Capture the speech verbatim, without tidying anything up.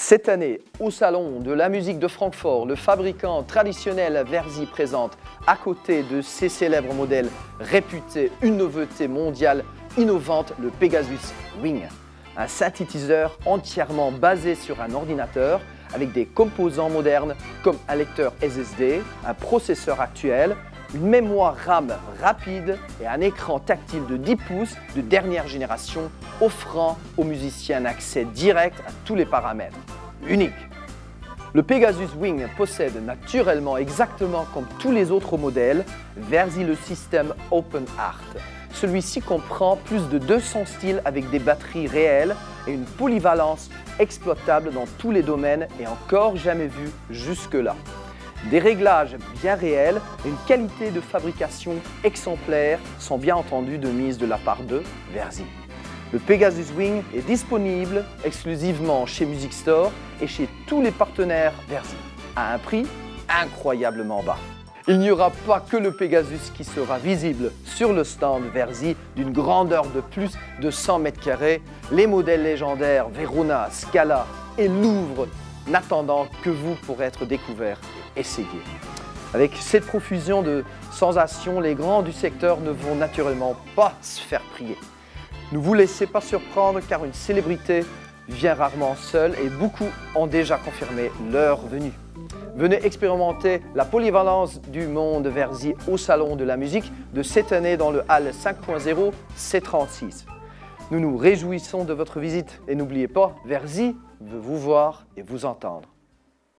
Cette année, au Salon de la musique de Francfort, le fabricant traditionnel Versy présente, à côté de ses célèbres modèles réputés, une nouveauté mondiale innovante, le Pegasus Wing. Un synthétiseur entièrement basé sur un ordinateur avec des composants modernes comme un lecteur S S D, un processeur actuel, une mémoire RAM rapide et un écran tactile de dix pouces de dernière génération offrant aux musiciens un accès direct à tous les paramètres. Unique. Le Pegasus Wing possède naturellement, exactement comme tous les autres modèles, Versy le système OpenArt. Celui-ci comprend plus de deux cents styles avec des batteries réelles et une polyvalence exploitable dans tous les domaines et encore jamais vu jusque-là. Des réglages bien réels et une qualité de fabrication exemplaire sont bien entendu de mise de la part de Versy. Le Pegasus Wing est disponible exclusivement chez Music Store et chez tous les partenaires Versy, à un prix incroyablement bas. Il n'y aura pas que le Pegasus qui sera visible sur le stand Versy d'une grandeur de plus de cent mètres carrés. Les modèles légendaires Verona, Scala et Louvre n'attendant que vous pour être découverts et essayés. Avec cette profusion de sensations, les grands du secteur ne vont naturellement pas se faire prier. Ne vous laissez pas surprendre car une célébrité vient rarement seule et beaucoup ont déjà confirmé leur venue. Venez expérimenter la polyvalence du monde Versy au Salon de la musique de cette année dans le Hall cinq point zéro C trente-six. Nous nous réjouissons de votre visite et n'oubliez pas, Versy veut vous voir et vous entendre.